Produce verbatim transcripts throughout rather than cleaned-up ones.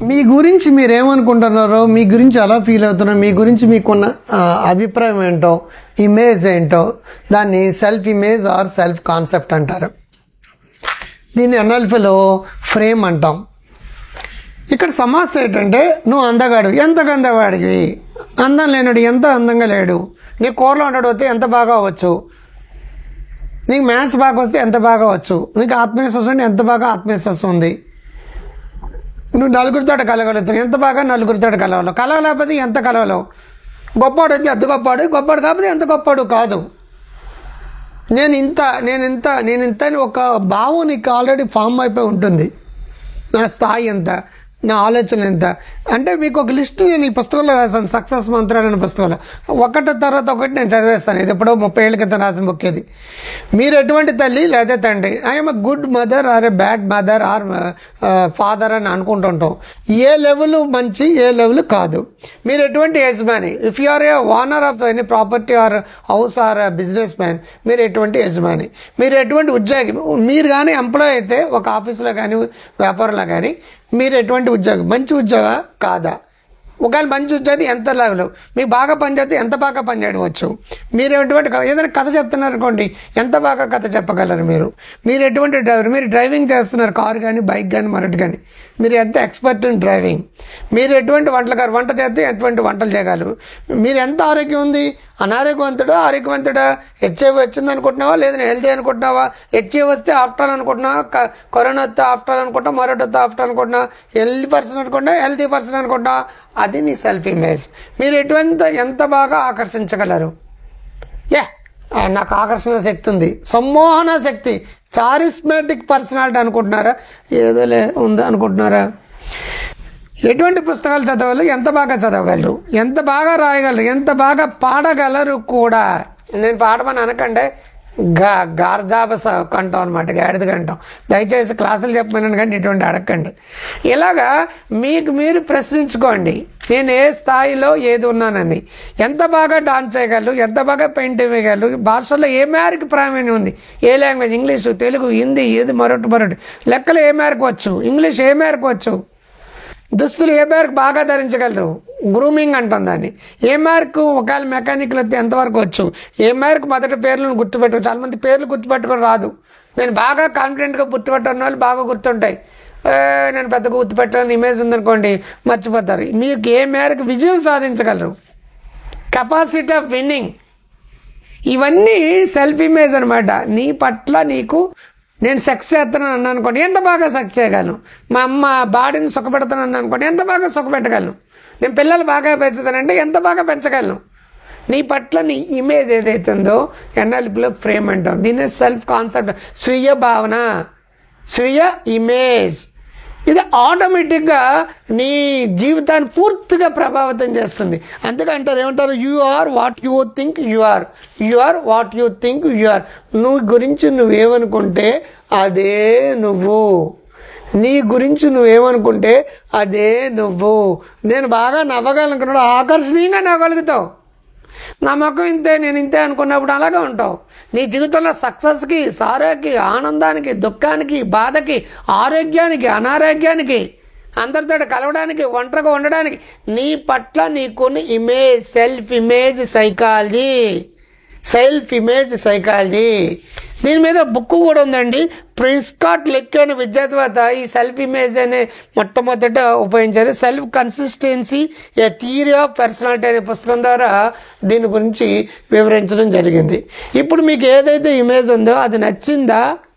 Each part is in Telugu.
మీ గురించి మీరేమనుకుంటున్నారో, మీ గురించి ఎలా ఫీల్ అవుతున్నారో, మీ గురించి మీకున్న అభిప్రాయం ఏంటో, ఇమేజ్ ఏంటో దాన్ని self image or self concept అంటారు. దీన్ని ఎన్ఎల్పిలో ఫ్రేమ్ అంటాం. ఇక్కడ సమస్య ఏంటంటే, నువ్వు అందగాడు, ఎంత అందగాడివి, అందం లేనుడు ఎంత అందంగా లేడు, నీ కూరలో ఉండడు వస్తే ఎంత బాగా అవ్వచ్చు, నీకు మ్యాథ్స్ బాగా వస్తే ఎంత బాగా వచ్చు, నీకు ఆత్మవిశ్వాసం అంటే ఎంత బాగా ఆత్మవిశ్వాసం ఉంది, నువ్వు నలుగురితో కలగలుగుతావు, ఎంత బాగా నలుగురితో కలవలేవు, కలవలేకపోతే ఎంత కలవలేవు, గొప్పవాడు అయితే ఎంత గొప్పవాడు, గొప్పవాడు కాకపోతే ఎంత గొప్పవాడు కాదు, నేను ఇంత నేను ఇంత నేను ఇంత అని ఒక భావం నీకు ఆల్రెడీ ఫామ్ అయిపోయి ఉంటుంది. నా స్థాయి ఎంత, నా ఆలోచన ఎంత అంటే మీకు ఒక లిస్ట్ నేను ఈ పుస్తకంలో రాశాను, సక్సెస్ మంత్రాలు అనే పుస్తకంలో. ఒకటి తర్వాత ఒకటి నేను చదివేస్తాను. ఇది ఎప్పుడో ముప్పై ఏళ్ళ క్రితం రాసిన బుక్ ఇది. మీరు ఎటువంటి తల్లి లేదా తండ్రి, I'm a good mother or a bad mother or father అని అనుకుంటుంటాం. ఏ లెవెల్ మంచి, ఏ లెవెల్ కాదు. మీరు ఎటువంటి యజమాని, if you are a owner of any property or house or business man, మీరు ఎటువంటి యజమాని, మీరు ఎటువంటి ఉద్యోగి, మీరు కానీ ఎంప్లాయ్ అయితే ఒక ఆఫీసులో కానీ వ్యాపారంలో కానీ మీరు ఎటువంటి ఉద్యోగం, మంచి ఉద్యోగ కాదా, ఒకవేళ మంచి ఉద్యోగి ఎంత లాగలు, మీకు బాగా పనిచేస్తే ఎంత బాగా పనిచేయవచ్చు, మీరు ఎటువంటి ఏదైనా కథ చెప్తున్నారు అనుకోండి, ఎంత బాగా కథ చెప్పగలరు మీరు, మీరు ఎటువంటి డ్రైవర్, మీరు డ్రైవింగ్ చేస్తున్నారు కారు కానీ బైక్ కానీ మరొకటి కానీ, మీరు ఎంత ఎక్స్పర్ట్ ఇన్ డ్రైవింగ్, మీరు ఎటువంటి వంటలగారు, వంట చేస్తే ఎటువంటి వంటలు చేయగలరు, మీరు ఎంత ఆరోగ్యం ఉంది, అనారోగ్యవంతుడా ఆరోగ్యవంతుడా, హెచ్ఐవి వచ్చింది అనుకుంటున్నావా లేదా హెల్తీ అనుకుంటున్నావా, హెచ్ఐవి వస్తే ఆఫ్టర్ అనుకుంటున్నావా, కరోనా వస్తే ఆఫ్టర్ అనుకుంటున్నావా, మరొకటి వస్తే ఆఫ్టర్ అనుకుంటున్నావా, హెల్తీ పర్సన్ అనుకుంటున్నా హెల్తీ పర్సన్ అనుకుంటున్నావా, అది నీ సెల్ఫ్ ఇమేజ్. మీరు ఎటువంటి ఎంత బాగా ఆకర్షించగలరు, యా నాకు ఆకర్షణ శక్తి ఉంది, సమ్మోహన శక్తి, చారిస్మాటిక్ పర్సనాలిటీ అనుకుంటున్నారా, ఏదోలే ఉంది అనుకుంటున్నారా, ఎటువంటి పుస్తకాలు చదవాలి, ఎంత బాగా చదవగలరు, ఎంత బాగా రాయగలరు, ఎంత బాగా పాడగలరు కూడా. నేను పాడమని అనకంటే గా గార్ధాబస కంటాం అనమాట, గాడిద కంటాం. దయచేసి క్లాసులు చెప్పమని కానీ ఇటువంటి అడగండి. ఇలాగా మీకు మీరు ప్రశ్నించుకోండి, నేను ఏ స్థాయిలో ఏది ఉన్నానని, ఎంత బాగా డాన్స్ చేయగలరు, ఎంత బాగా పెయింటింగ్ వేయగలరు, భాషల్లో ఏ మేరకు ప్రావీణ్యం ఉంది, ఏ లాంగ్వేజ్, ఇంగ్లీషు, తెలుగు, హిందీ, ఏది మరొకటి మరొకటి, లెక్కలు ఏ మేరకు వచ్చు, ఇంగ్లీష్ ఏ మేరకు వచ్చు, దుస్తులు ఏ మేరకు బాగా ధరించగలరు, గ్రూమింగ్ అంటాం దాన్ని, ఏ మేరకు ఒకవేళ మెకానిక్లు వస్తే ఎంతవరకు వచ్చు, ఏ మేరకు మొదటి పేర్లను గుర్తుపెట్టు, చాలా మంది పేర్లు గుర్తుపెట్టుకొని రాదు. నేను బాగా కాన్ఫిడెంట్గా గుర్తుపెట్టుకున్న వాళ్ళు బాగా గుర్తుంటాయి, నేను పెద్దగా గుర్తుపెట్టాలని ఇమేజ్ ఉందనుకోండి మర్చిపోతారు. మీకు ఏ మేరకు విజయం సాధించగలరు, కెపాసిటీ ఆఫ్ విన్నింగ్, ఇవన్నీ సెల్ఫ్ ఇమేజ్ అనమాట. నీ పట్ల నీకు నేను సెక్స్ చేస్తున్నాను అన్నా అనుకోండి, ఎంత బాగా సెక్స్ చేయగలను, మా అమ్మ బాడీని సుఖపెడతానన్నా అనుకోండి, ఎంత బాగా సుఖపెట్టగలను, నేను పిల్లలు బాగా పెంచుతానంటే ఎంత బాగా పెంచగలను. నీ పట్ల నీ ఇమేజ్ ఏదైతుందో ఎన్ఎల్పిలో ఫ్రేమ్ అంటాం. దీన్ని సెల్ఫ్ కాన్సెప్ట్, స్వీయ భావన, స్వీయ ఇమేజ్. ఇది ఆటోమేటిక్గా నీ జీవితాన్ని పూర్తిగా ప్రభావితం చేస్తుంది. అందుకంటారు ఏమంటారు, you are what you think you are, you are what you think you are. నువ్వు గురించి నువ్వేమనుకుంటే అదే నువ్వు, నీ గురించి నువ్వేమనుకుంటే అదే నువ్వు. నేను బాగా నవ్వగలనుకున్నాడు, ఆకర్షణీయంగా నవ్వగలుగుతావు. నా మొక్కం ఇంతే, నేను ఇంతే అనుకున్నప్పుడు అలాగే ఉంటావు. నీ జీవితంలో సక్సెస్కి, సారాకి, ఆనందానికి, దుఃఖానికి, బాధకి, ఆరోగ్యానికి, అనారోగ్యానికి, అందరితో కలవడానికి, ఒంటరిగా ఉండడానికి నీ పట్ల నీకున్న image, self image psychology, self image psychology. దీని మీద బుక్ కూడా ఉందండి. ప్రిన్స్కాట్ లెక్ అనే విద్యావేత్త ఈ సెల్ఫ్ ఇమేజ్ అనే మొట్టమొదట ఉపయోగించారు. Self consistency a theory of personality అనే పుస్తకం ద్వారా దీని గురించి వివరించడం జరిగింది. ఇప్పుడు మీకు ఏదైతే ఇమేజ్ ఉందో అది నచ్చిందా,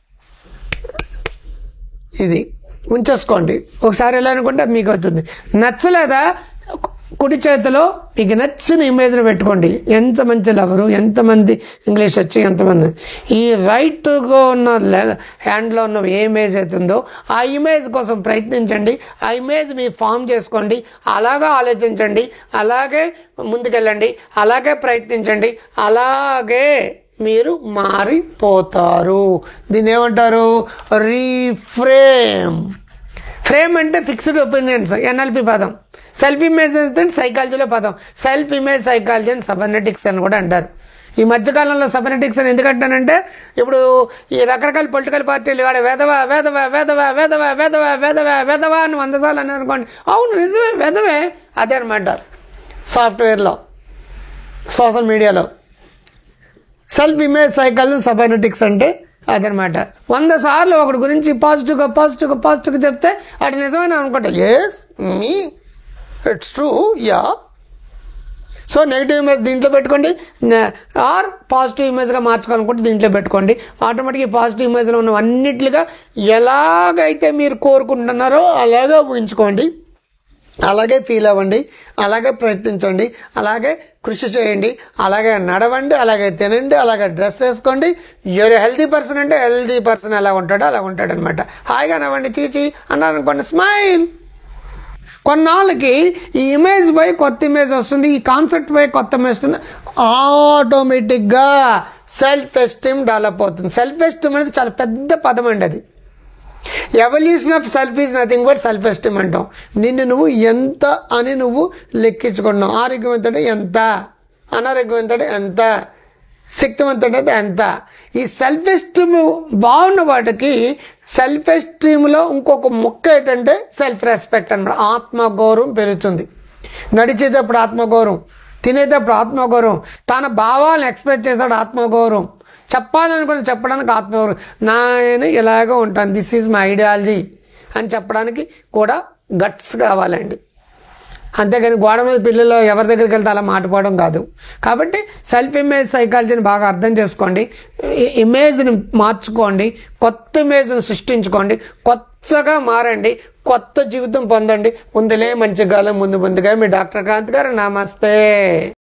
ఇది ఉంచేసుకోండి. ఒకసారి ఎలా అనుకుంటే అది మీకు అవుతుంది. నచ్చలేదా కుడి చేతిలో మీకు నచ్చిన ఇమేజ్ని పెట్టుకోండి. ఎంత మంచి లవరు, ఎంతమంది ఇంగ్లీష్ వచ్చి ఎంతమంది, ఈ రైట్గా ఉన్న హ్యాండ్లో ఉన్న ఏ ఇమేజ్ అవుతుందో ఆ ఇమేజ్ కోసం ప్రయత్నించండి. ఆ ఇమేజ్ మీరు ఫామ్ చేసుకోండి, అలాగా ఆలోచించండి, అలాగే ముందుకెళ్ళండి, అలాగే ప్రయత్నించండి, అలాగే మీరు మారిపోతారు. దీన్ని ఏమంటారు, రీఫ్రేమ్. ఫ్రేమ్ అంటే ఫిక్స్డ్ ఒపీనియన్స్, ఎన్ఎల్పి పదం. సెల్ఫ్ ఇమేజ్ అంటే సైకాలజీలో పదం. సెల్ఫ్ ఇమేజ్ సైకాలజీ అని సబర్నెటిక్స్ అని కూడా అంటారు. ఈ మధ్యకాలంలో సబనెటిక్స్ అని ఎందుకంటానంటే ఇప్పుడు ఈ రకరకాల పొలిటికల్ పార్టీలు వాడే వేదవ వేదవ వేదవ వేదవ వేదవ వేదవ వేదవ అని వంద సార్లు అని అనుకోండి, అవును నిజమే వేదవే, అదే అనమాట సాఫ్ట్వేర్లో సోషల్ మీడియాలో సెల్ఫ్ ఇమేజ్ సైకిల్ సబనెటిక్స్ అంటే అదనమాట. వంద సార్లు ఒకటి గురించి పాజిటివ్గా పాజిటివ్గా పాజిటివ్గా చెప్తే అది నిజమైన అనుకుంటా, yes me it's true yeah. So negative image దీంట్లో పెట్టుకోండి, ఆర్ పాజిటివ్ ఇమేజ్గా మార్చుకోవాలనుకుంటే దీంట్లో పెట్టుకోండి. ఆటోమేటిక్గా పాజిటివ్ ఇమేజ్లో ఉన్న అన్నిట్లుగా ఎలాగైతే మీరు కోరుకుంటున్నారో అలాగే ఊహించుకోండి, అలాగే ఫీల్ అవ్వండి, అలాగే ప్రయత్నించండి, అలాగే కృషి చేయండి, అలాగే నడవండి, అలాగే తినండి, అలాగే డ్రెస్ వేసుకోండి. ఎవరు హెల్తీ పర్సన్ అంటే హెల్తీ పర్సన్ ఎలా ఉంటాడో అలా ఉంటాడు అనమాట. హాయిగా నవ్వండి, చీచి అన్నారనుకోండి, స్మైల్. కొన్నాళ్ళకి ఈ ఇమేజ్ పోయి కొత్త ఇమేజ్ వస్తుంది, ఈ కాన్సెప్ట్ పోయి కొత్త ఇమేజ్ వస్తుంది, ఆటోమేటిక్గా సెల్ఫ్ ఎస్టీమ్ డెవలప్ అవుతుంది. సెల్ఫ్ ఎస్టీమ్ అనేది చాలా పెద్ద పదం అండి. అది evolution of self is nothing but self esteem అంటాం. నిన్ను నువ్వు ఎంత అని నువ్వు లెక్కించుకుంటున్నావు. ఆరోగ్యవంతుడు ఎంత, అనారోగ్యవంతుడు ఎంత, శక్తివంతుడు ఎంత. ఈ సెల్ఫ్ ఎస్టీమ్ బాగున్న వాటికి సెల్ఫ్ ఎస్టీమ్లో ఇంకొక ముక్క ఏంటంటే సెల్ఫ్ రెస్పెక్ట్ అనమాట. ఆత్మగౌరవం పెరుగుతుంది. నడిచేటప్పుడు ఆత్మగౌరవం, తినేటప్పుడు ఆత్మగౌరవం, తన భావాలను ఎక్స్ప్రెస్ చేసేటప్పుడు ఆత్మగౌరవం, చెప్పాలనుకుని చెప్పడానికి ఆత్మగౌరవం. నేను ఇలాగ ఉంటాను, దిస్ ఈజ్ మై ఐడియాలజీ అని చెప్పడానికి కూడా గట్స్ కావాలండి. అంతేగాని గోడ మీద పిల్లలు ఎవరి దగ్గరికి వెళ్తే అలా మాట్లాడడం కాదు. కాబట్టి సెల్ఫ్ ఇమేజ్ సైకాలజీని బాగా అర్థం చేసుకోండి, ఇమేజ్ని మార్చుకోండి, కొత్త ఇమేజ్ని సృష్టించుకోండి, కొత్తగా మారండి, కొత్త జీవితం పొందండి. ముందులే మంచి కాలం ముందు ముందుగా మీ డాక్టర్ క్రాంతి గారు. నమస్తే.